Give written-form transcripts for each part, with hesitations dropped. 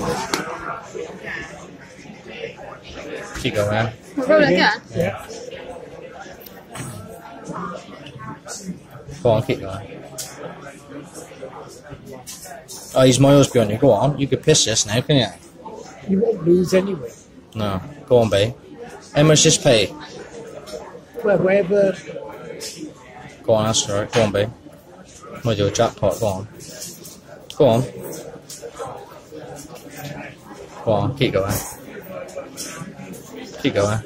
Keep going. Roll it again? Yeah. Go on, keep going. Oh, he's miles behind you. Go on. You could piss this now, can you? You won't lose anyway. No. Go on, babe. How much this pay? Well, wherever. Go on, that's alright. Go on, babe. Might do a jackpot. Go on. Go on. Go on, keep going. Keep going.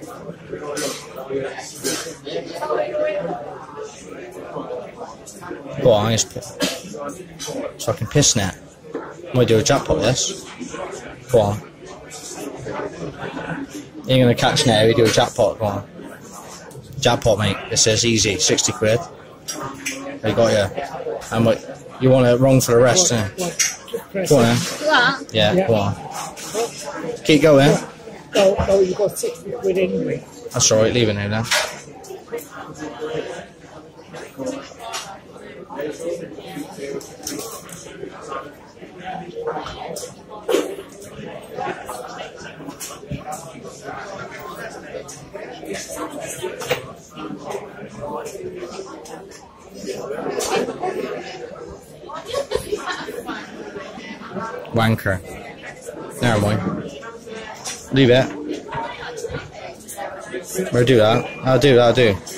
Go on, just so I can piss now. Might do a jackpot this. Go on. You ain't gonna catch now, we do a jackpot, go on. Jackpot, mate. It says easy, 60 quid. They got you. How much? You want it wrong for the rest, eh? Go on, then. That? Yeah, go on. Keep going. Oh, you got 60 quid anyway. That's alright, leave it now then. Wanker. Never mind. Leave it. Or do that. I'll do.